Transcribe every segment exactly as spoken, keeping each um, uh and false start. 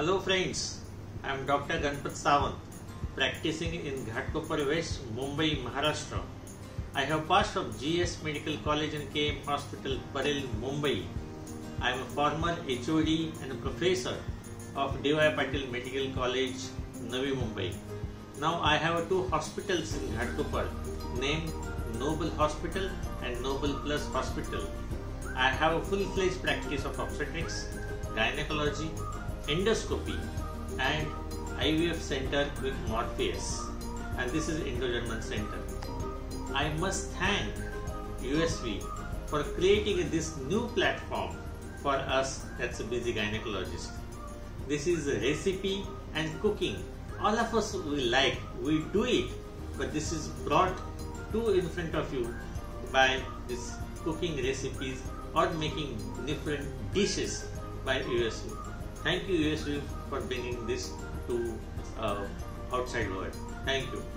Hello friends, I am Doctor Ganpat Sawant, practicing in Ghatkopar West, Mumbai, Maharashtra. I have passed from G S Medical College and K M Hospital, Parel, Mumbai. I am a former H O D and a professor of D Y Patil Medical College, Navi Mumbai. Now I have two hospitals in Ghatkopar named Noble Hospital and Noble Plus Hospital. I have a full-fledged practice of obstetrics, gynecology, endoscopy and I V F center with Morpheus, and this is Indo-German center. I must thank U S V for creating this new platform for us that's a busy gynecologist. This is a recipe and cooking. All of us we like, we do it, but this is brought to in front of you by this cooking recipes or making different dishes by U S V. Thank you U S V for bringing this to uh, outside world. Thank you.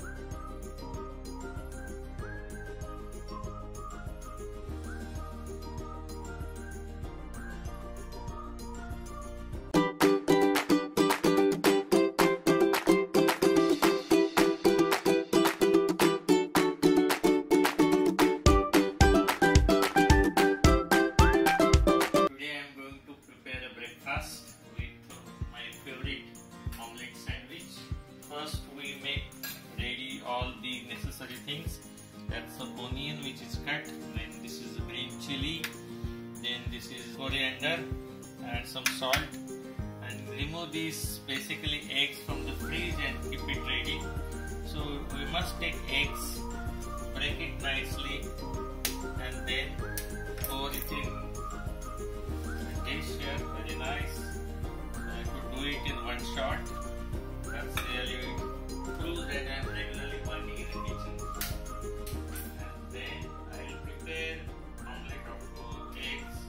First we make ready all the necessary things. That's the onion which is cut, then this is green chili, then this is coriander, add some salt and remove these basically eggs from the fridge and keep it ready. So we must take eggs, break it nicely and then pour it in a dish here, very nice. I could do it in one shot. That's really proves that I am regularly working in the kitchen. And then I will prepare omelette of two eggs.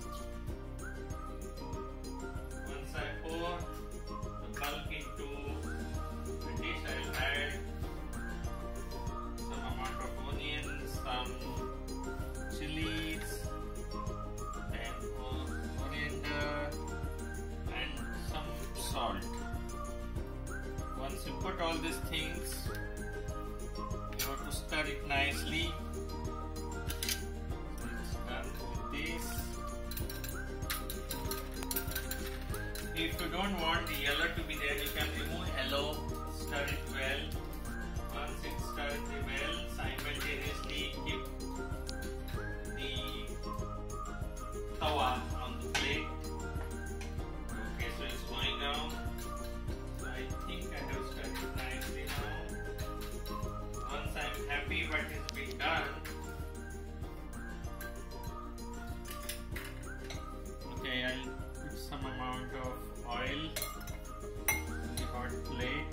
Once I pour the bulk into the dish, I will add some amount of onions, some chilies, then coriander and some salt. Once you put all these things, you have to stir it nicely. So it's done with this. If you don't want the yellow to be there, you can remove yellow, stir it well. Once it's stirred well, simultaneously keep the tawa on the plate. Okay, so it's going down. I think I have started nicely now. Once I am happy what has been done, okay, I'll put some amount of oil in the hot plate.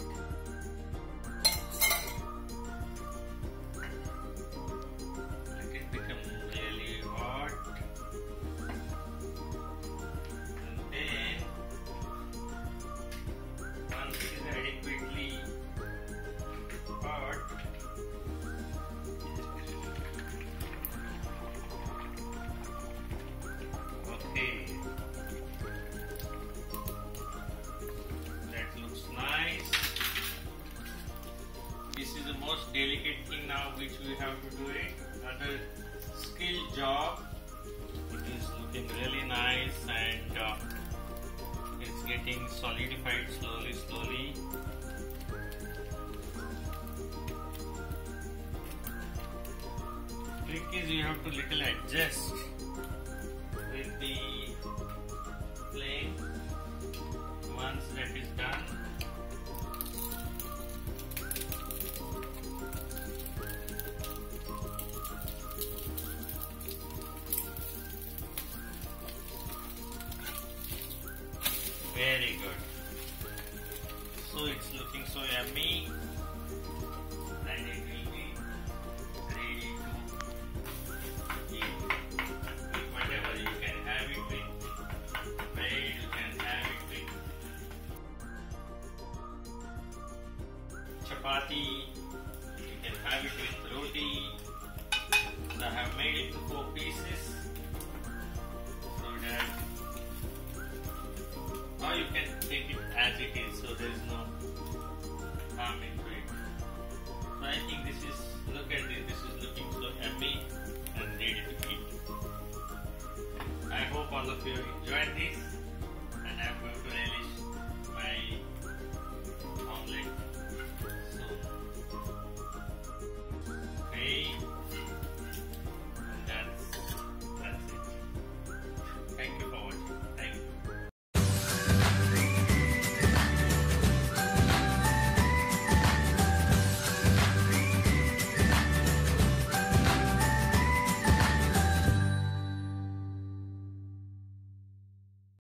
Let it become really hot. And then once it is adequately hot, okay, that looks nice. This is the most delicate thing now which we have to do it. Another skill job. It is looking really nice and uh, it's getting solidified slowly slowly. Trick is you have to little adjust with the flame. Once that is done, very good. So it's looking so yummy and it will be ready to eat with whatever you can have it with. Bread you can have it with chapati, you can have it with roti. So I have made it to four pieces so that or you can take it as it is, so there is no harm into it. So I think this is, look at this, this is looking so happy and ready to eat. I hope all of you enjoyed this.